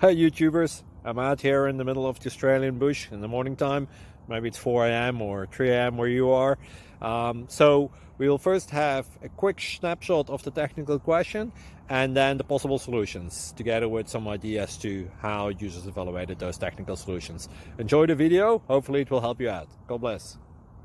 Hey YouTubers, I'm out here in the middle of the Australian bush in the morning time. Maybe it's 4 a.m. or 3 a.m. where you are. So we will first have a quick snapshot of the technical question and then the possible solutions, together with some ideas to how users evaluated those technical solutions. Enjoy the video, hopefully it will help you out. God bless.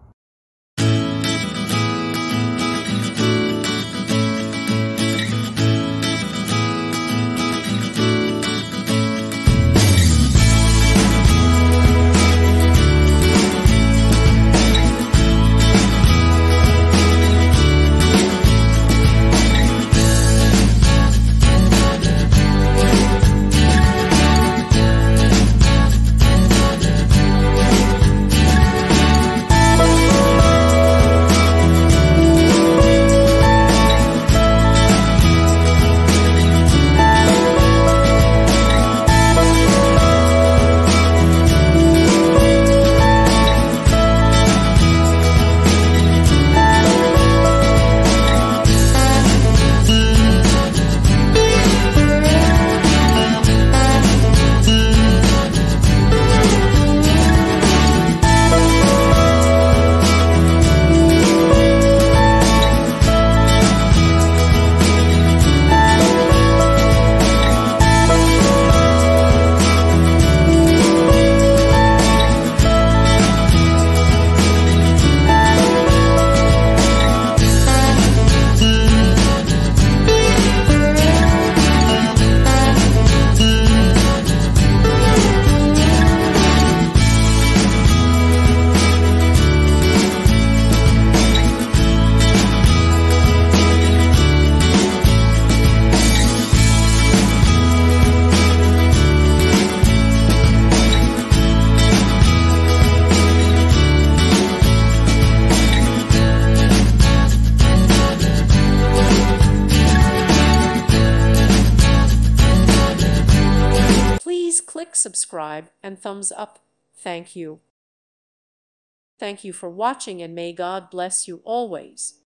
Please click subscribe and thumbs up. Thank you. Thank you for watching, and may God bless you always.